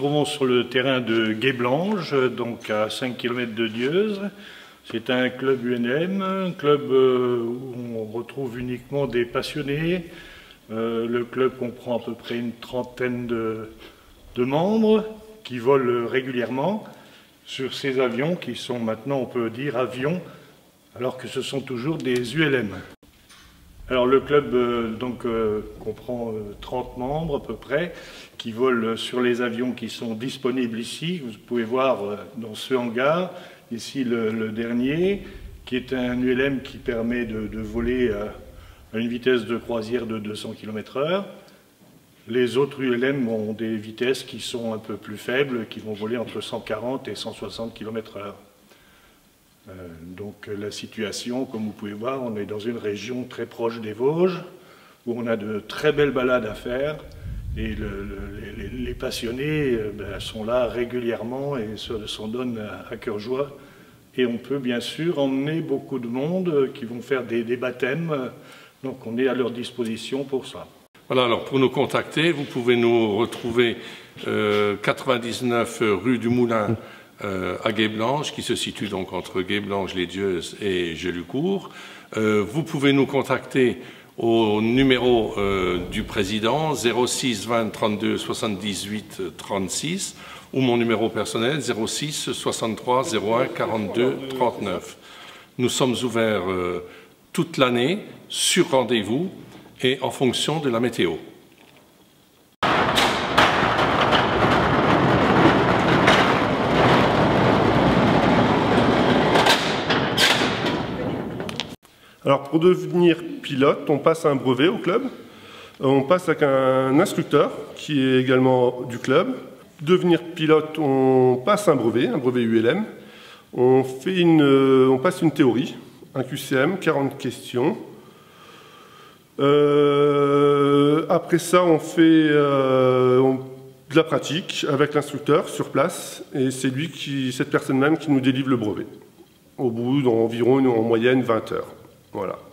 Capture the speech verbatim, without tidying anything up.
trouvons sur le terrain de Guéblange, donc à cinq kilomètres de Dieuze. C'est un club U N M, un club où on retrouve uniquement des passionnés. Le club comprend à peu près une trentaine de, de membres qui volent régulièrement sur ces avions qui sont maintenant, on peut dire, avions, alors que ce sont toujours des U L M. Alors le club euh, donc, euh, comprend euh, trente membres à peu près qui volent sur les avions qui sont disponibles ici. Vous pouvez voir euh, dans ce hangar, ici le, le dernier, qui est un U L M qui permet de, de voler euh, à une vitesse de croisière de deux cents kilomètres heure. Les autres U L M ont des vitesses qui sont un peu plus faibles, qui vont voler entre cent quarante et cent soixante kilomètres heure. Euh, donc la situation, comme vous pouvez voir, on est dans une région très proche des Vosges, où on a de très belles balades à faire, et le, le, les, les passionnés euh, ben, sont là régulièrement et s'en donnent à, à cœur joie. Et on peut bien sûr emmener beaucoup de monde qui vont faire des, des baptêmes, donc on est à leur disposition pour ça. Voilà, alors pour nous contacter, vous pouvez nous retrouver euh, quatre-vingt-dix-neuf rue du Moulin, Euh, à Guéblange, qui se situe donc entre Guéblange-les-Dieuze et Gelucourt. Euh, vous pouvez nous contacter au numéro euh, du président zéro six vingt trente-deux soixante-dix-huit trente-six ou mon numéro personnel zéro six soixante-trois zéro un quarante-deux trente-neuf. Nous sommes ouverts euh, toute l'année sur rendez-vous et en fonction de la météo. Alors pour devenir pilote, on passe un brevet au club, on passe avec un instructeur qui est également du club. Devenir pilote, on passe un brevet, un brevet U L M. On, fait une, on passe une théorie, un Q C M, quarante questions. Euh, après ça, on fait euh, on, de la pratique avec l'instructeur sur place et c'est lui, qui, cette personne même, qui nous délivre le brevet. Au bout d'environ en moyenne vingt heures. Voilà.